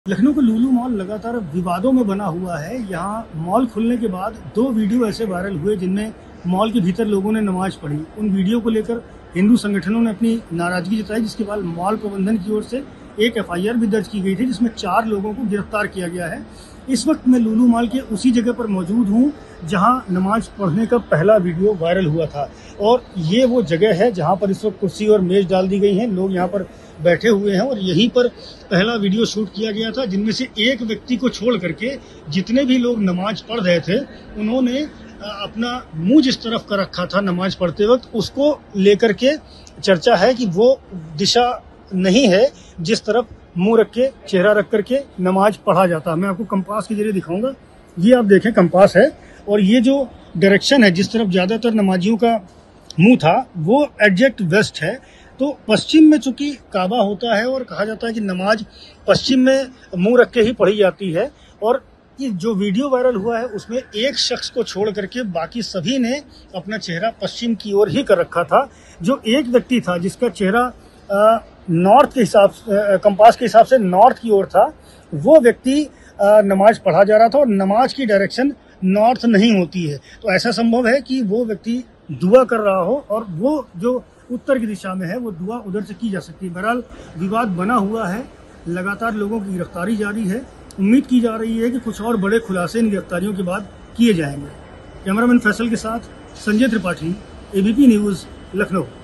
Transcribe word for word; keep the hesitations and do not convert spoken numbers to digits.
लखनऊ का लुलु मॉल लगातार विवादों में बना हुआ है। यहाँ मॉल खुलने के बाद दो वीडियो ऐसे वायरल हुए जिनमें मॉल के भीतर लोगों ने नमाज पढ़ी। उन वीडियो को लेकर हिंदू संगठनों ने अपनी नाराजगी जताई, जिसके बाद मॉल प्रबंधन की ओर से एक एफ आई आर भी दर्ज की गई थी, जिसमें चार लोगों को गिरफ्तार किया गया है। इस वक्त मैं लुलु मॉल के उसी जगह पर मौजूद हूँ जहाँ नमाज पढ़ने का पहला वीडियो वायरल हुआ था, और ये वो जगह है जहाँ पर इस वक्त कुर्सी और मेज डाल दी गई हैं। लोग यहाँ पर बैठे हुए हैं और यहीं पर पहला वीडियो शूट किया गया था, जिनमें से एक व्यक्ति को छोड़ करके जितने भी लोग नमाज पढ़ रहे थे उन्होंने अपना मुंह जिस तरफ कर रखा था नमाज पढ़ते वक्त, उसको लेकर के चर्चा है कि वो दिशा नहीं है जिस तरफ मुंह रख के चेहरा रख करके नमाज पढ़ा जाता। मैं आपको कंपास के जरिए दिखाऊंगा। ये आप देखें कंपास है, और ये जो डायरेक्शन है जिस तरफ ज़्यादातर नमाजियों का मुंह था वो एग्जैक्ट वेस्ट है। तो पश्चिम में चूंकि काबा होता है और कहा जाता है कि नमाज पश्चिम में मुंह रख के ही पढ़ी जाती है, और ये जो वीडियो वायरल हुआ है उसमें एक शख्स को छोड़ करके बाकी सभी ने अपना चेहरा पश्चिम की ओर ही कर रखा था। जो एक व्यक्ति था जिसका चेहरा आ, नॉर्थ के हिसाब से, कंपास के हिसाब से नॉर्थ की ओर था, वो व्यक्ति नमाज पढ़ा जा रहा था, और नमाज की डायरेक्शन नॉर्थ नहीं होती है। तो ऐसा संभव है कि वो व्यक्ति दुआ कर रहा हो और वो जो उत्तर की दिशा में है वो दुआ उधर से की जा सकती है। बहरहाल विवाद बना हुआ है, लगातार लोगों की गिरफ्तारी जारी है। उम्मीद की जा रही है कि कुछ और बड़े खुलासे इन गिरफ्तारियों के बाद किए जाएंगे। कैमरामैन फैसल के साथ Sanjay Tripathi, A B P news, Lucknow.